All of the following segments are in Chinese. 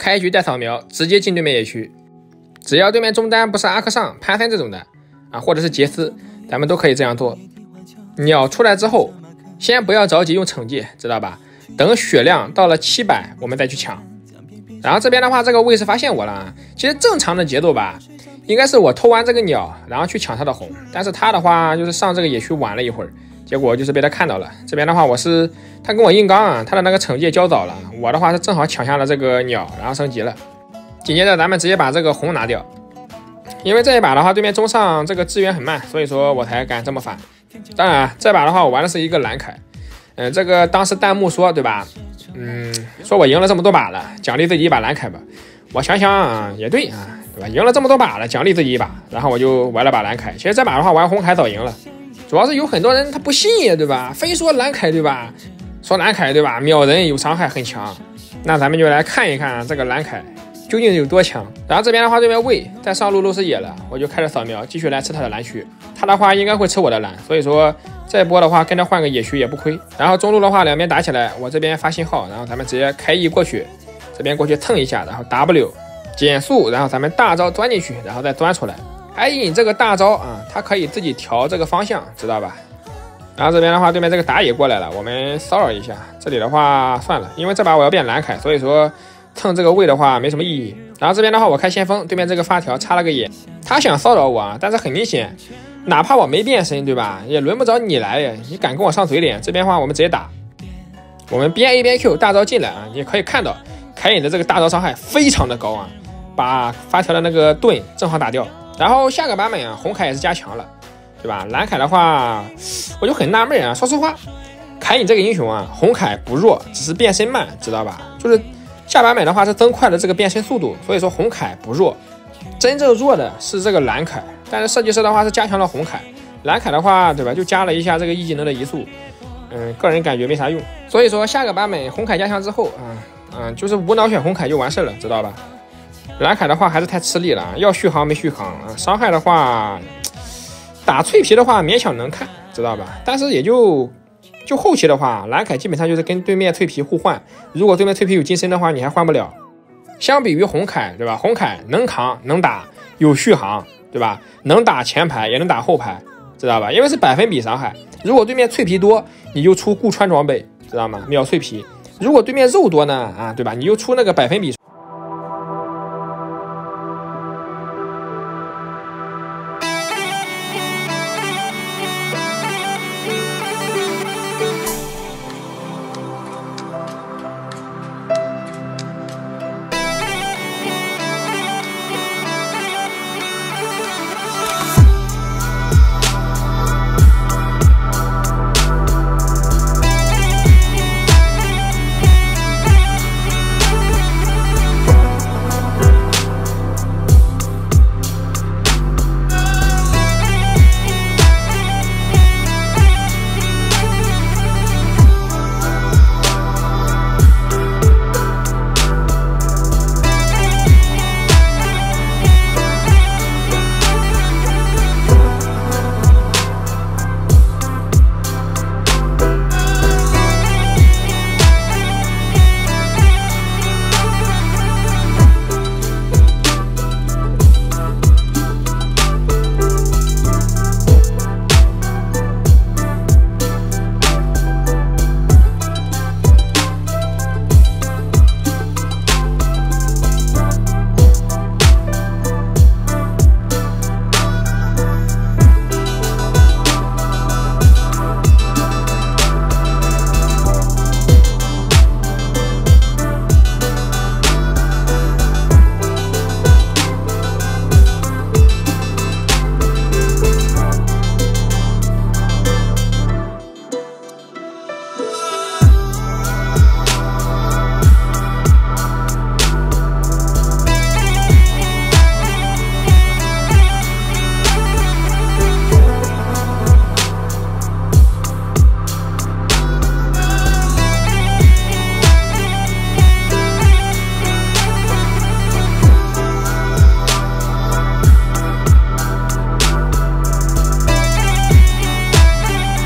开局带扫描，直接进对面野区。只要对面中单不是阿克尚、潘森这种的啊，或者是杰斯，咱们都可以这样做。鸟出来之后，先不要着急用惩戒，知道吧？等血量到了700，我们再去抢。然后这边的话，这个卫士发现我了。其实正常的节奏吧，应该是我偷完这个鸟，然后去抢他的红。但是他的话，就是上这个野区晚了一会儿，结果就是被他看到了。这边的话，他跟我硬刚啊，他的那个惩戒交早了，我的话是正好抢下了这个鸟，然后升级了。紧接着咱们直接把这个红拿掉，因为这一把的话，对面中上这个支援很慢，所以说我才敢这么反。当然，这把的话我玩的是一个蓝凯，这个当时弹幕说对吧？说我赢了这么多把了，奖励自己一把蓝凯吧。我想想啊，也对啊，对吧？赢了这么多把了，奖励自己一把，然后我就玩了把蓝凯。其实这把的话玩红凯早赢了，主要是有很多人他不信，对吧？非说蓝凯对吧？说蓝凯对吧？秒人有伤害很强，那咱们就来看一看这个蓝凯究竟有多强。然后这边的话，对面魏在上路露丝野了，我就开始扫描，继续来吃他的蓝区。他的话应该会吃我的蓝，所以说这一波的话跟他换个野区也不亏。然后中路的话两边打起来，我这边发信号，然后咱们直接开 E 过去，这边过去蹭一下，然后 W 减速，然后咱们大招钻进去，然后再钻出来。艾影这个大招啊，它可以自己调这个方向，知道吧？然后这边的话，对面这个打野过来了，我们骚扰一下。这里的话算了，因为这把我要变蓝凯，所以说蹭这个位的话没什么意义。然后这边的话，我开先锋，对面这个发条插了个野，他想骚扰我啊，但是很明显，哪怕我没变身，对吧？也轮不着你来呀，你敢跟我上嘴脸？这边的话，我们直接打，我们边 A 边 Q 大招进来啊，你可以看到凯隐的这个大招伤害非常的高啊，把发条的那个盾正好打掉。然后下个版本啊，红凯也是加强了，对吧？蓝凯的话，我就很纳闷啊，说实话，凯隐这个英雄啊，红凯不弱，只是变身慢，知道吧？就是下版本的话是增快了这个变身速度，所以说红凯不弱，真正弱的是这个蓝凯。但是设计师的话是加强了红凯，蓝凯的话，对吧？就加了一下这个 E 技能的移速，个人感觉没啥用。所以说下个版本红凯加强之后就是无脑选红凯就完事了，知道吧？蓝凯的话还是太吃力了，要续航没续航啊，伤害的话打脆皮的话勉强能看，知道吧？但是也就后期的话，蓝凯基本上就是跟对面脆皮互换，如果对面脆皮有金身的话，你还换不了。相比于红凯，对吧？红凯能扛能打，有续航，对吧？能打前排也能打后排，知道吧？因为是百分比伤害，如果对面脆皮多，你就出顾川装备，知道吗？秒脆皮。如果对面肉多呢，对吧？你就出那个百分比。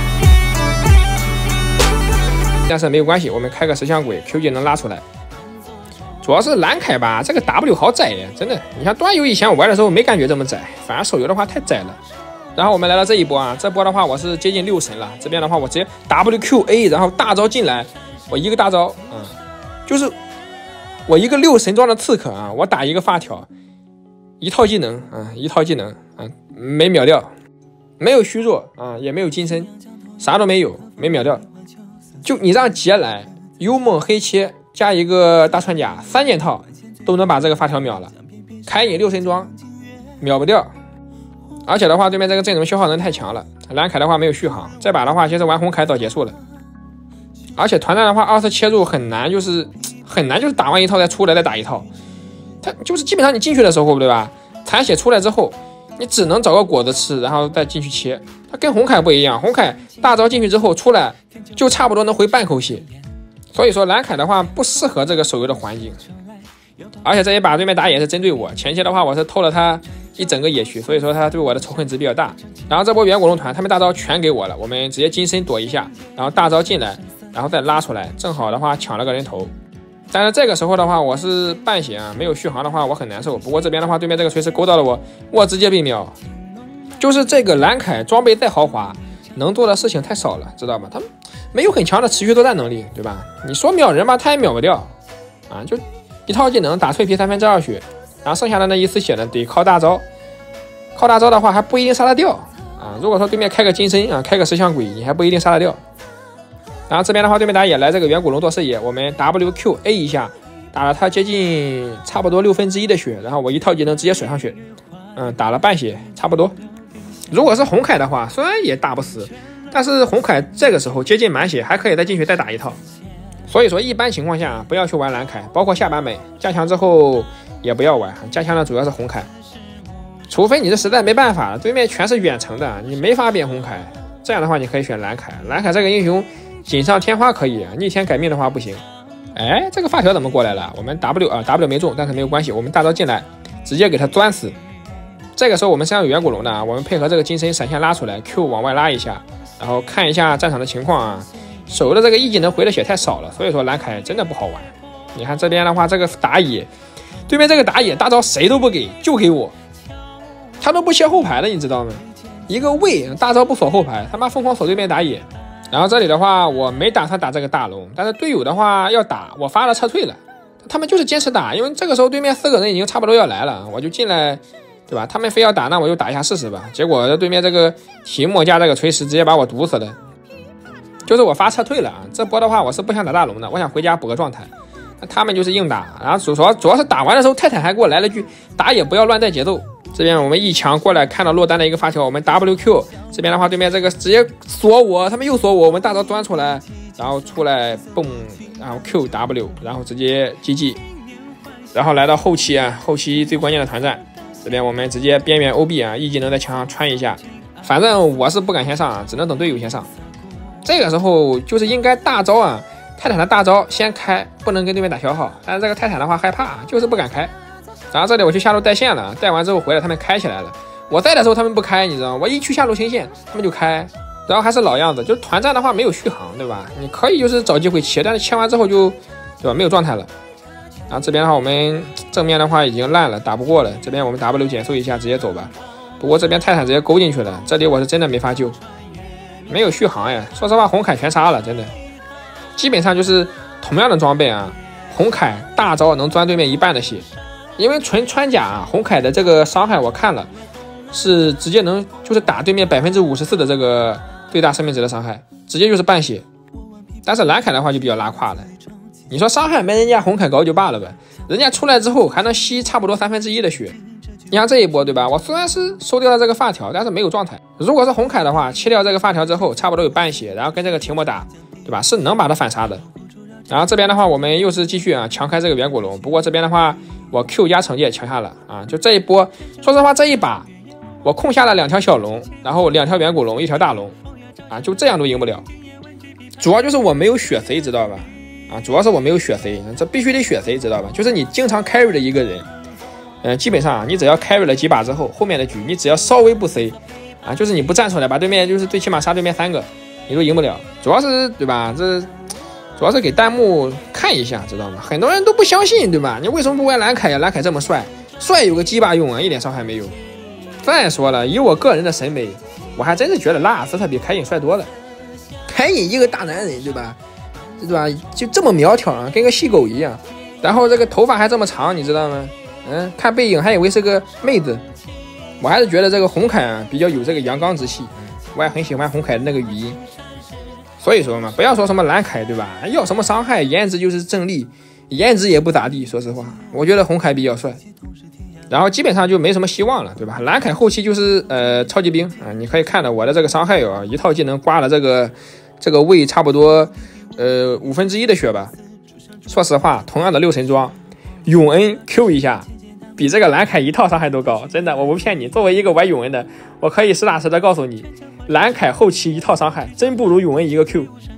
但是没有关系，我们开个石像鬼 Q 技能拉出来。 主要是蓝凯吧，这个 W 好窄呀，真的。你像端游以前我玩的时候没感觉这么窄，反而手游的话太窄了。然后我们来到这一波啊，这波的话我是接近6神了。这边的话我直接 WQA， 然后大招进来，我一个大招，就是我一个6神装的刺客啊，我打一个发条，一套技能没秒掉，没有虚弱啊，也没有金身，啥都没有，没秒掉。就你让杰来幽梦黑切加一个大穿甲3件套都能把这个发条秒了，开引6神装秒不掉。而且的话，对面这个阵容消耗能太强了，蓝凯的话没有续航，这把的话其实玩红凯早结束了。而且团战的话2次切入很难，就是打完一套再出来再打一套，它就是基本上你进去的时候，对吧？残血出来之后，你只能找个果子吃，然后再进去切。它跟红凯不一样，红凯大招进去之后出来就差不多能回半口血，所以说蓝凯的话不适合这个手游的环境。而且这一把对面打野是针对我，前期的话我是偷了他一整个野区，所以说他对我的仇恨值比较大。然后这波远古龙团他们大招全给我了，我们直接金身躲一下，然后大招进来，然后再拉出来，正好的话抢了个人头。但是这个时候的话我是半血啊，没有续航的话我很难受。不过这边的话对面这个锤石勾到了我，我直接被秒。就是这个蓝凯装备再豪华，能做的事情太少了，知道吗？他们没有很强的持续作战能力，对吧？你说秒人吧，他也秒不掉啊，就一套技能打脆皮2/3血，然后剩下的那1丝血呢得靠大招，靠大招的话还不一定杀得掉啊。如果说对面开个金身啊，开个石像鬼，你还不一定杀得掉。然后这边的话对面打野来这个远古龙做视野，我们 WQA 一下打了他接近差不多1/6的血，然后我一套技能直接甩上去，打了半血差不多。如果是红凯的话虽然也打不死，但是红凯这个时候接近满血还可以再进去再打一套。所以说一般情况下不要去玩蓝凯，包括下版本加强之后也不要玩，加强的主要是红凯，除非你这实在没办法了，对面全是远程的，你没法变红凯，这样的话你可以选蓝凯。蓝凯这个英雄锦上添花可以，逆天改命的话不行。哎，这个发条怎么过来了？我们 W 没中，但是没有关系，我们大招进来直接给他钻死。这个时候我们身上有远古龙的，我们配合这个金身闪现拉出来 Q 往外拉一下，然后看一下战场的情况啊。手游的这个一技能回的血太少了，所以说蓝凯真的不好玩。你看这边的话，这个打野，对面这个打野大招谁都不给，就给我，他都不切后排的，你知道吗？一个位大招不锁后排，他妈疯狂锁对面打野。然后这里的话，我没打算打这个大龙，但是队友的话要打，我发了撤退了，他们就是坚持打，因为这个时候对面4个人已经差不多要来了，我就进来，对吧？他们非要打，那我就打一下试试吧。结果对面这个提莫加这个锤石直接把我毒死了。就是我发撤退了啊！这波的话我是不想打大龙的，我想回家补个状态。那他们就是硬打，然后主要是打完的时候，泰坦还给我来了句打野不要乱带节奏。这边我们一强过来，看到落单的一个发条，我们 WQ 这边的话，对面这个直接锁我，他们又锁我，我们大招端出来，然后出来蹦，然后 QW， 然后直接 GG。然后来到后期啊，后期最关键的团战，这边我们直接边缘 OB 啊，一技能在墙上穿一下，反正我是不敢先上啊，只能等队友先上。这个时候就是应该大招啊，泰坦的大招先开，不能跟对面打消耗。但是这个泰坦的话害怕，就是不敢开。然后这里我去下路带线了，带完之后回来他们开起来了。我在的时候他们不开，你知道吗？我一去下路清线，他们就开。然后还是老样子，就是团战的话没有续航，对吧？你可以就是找机会切，但是切完之后就，对吧？没有状态了。然后这边的话我们正面的话已经烂了，打不过了。这边我们 W 减速一下，直接走吧。不过这边泰坦直接勾进去了，这里我是真的没法救。没有续航呀，说实话红凯全杀了，真的，基本上就是同样的装备啊，红凯大招能钻对面1半的血，因为纯穿甲啊，红凯的这个伤害我看了，是直接能就是打对面54%的这个最大生命值的伤害，直接就是半血。但是蓝凯的话就比较拉胯了，你说伤害没人家红凯高就罢了呗，人家出来之后还能吸差不多1/3的血。你看这一波对吧？我虽然是收掉了这个发条，但是没有状态。如果是红凯的话，切掉这个发条之后，差不多有半血，然后跟这个提莫打，对吧？是能把他反杀的。然后这边的话，我们又是继续啊强开这个远古龙。不过这边的话，我 Q 加惩戒强下了啊！就这一波，说实话这一把我控下了2条小龙，然后2条远古龙，1条大龙，啊，就这样都赢不了。主要就是我没有血贼，知道吧？啊，主要是我没有血贼，这必须得血贼，知道吧？就是你经常 carry 的一个人。基本上你只要 carry 了几把之后，后面的局你只要稍微不 C 啊，就是你不站出来把对面就是最起码杀对面3个，你都赢不了。主要是对吧？这主要是给弹幕看一下，知道吗？很多人都不相信，对吧？你为什么不玩蓝凯呀？蓝凯这么帅，帅有个鸡巴用啊，一点伤害没有。再说了，以我个人的审美，我还真是觉得拉尔斯特比凯隐帅多了。凯隐一个大男人，对吧？对吧？就这么苗条啊，跟个细狗一样。然后这个头发还这么长，你知道吗？看背影还以为是个妹子。我还是觉得这个红凯啊比较有这个阳刚之气，我也很喜欢红凯的那个语音。所以说嘛，不要说什么蓝凯，对吧？要什么伤害，颜值就是正力，颜值也不咋地。说实话，我觉得红凯比较帅。然后基本上就没什么希望了，对吧？蓝凯后期就是超级兵啊，你可以看到我的这个伤害啊，一套技能刮了这个位差不多1/5的血吧。说实话，同样的6神装，永恩 Q 一下，比这个蓝凯一套伤害都高，真的，我不骗你。作为一个玩永恩的，我可以实打实的告诉你，蓝凯后期一套伤害真不如永恩一个 Q。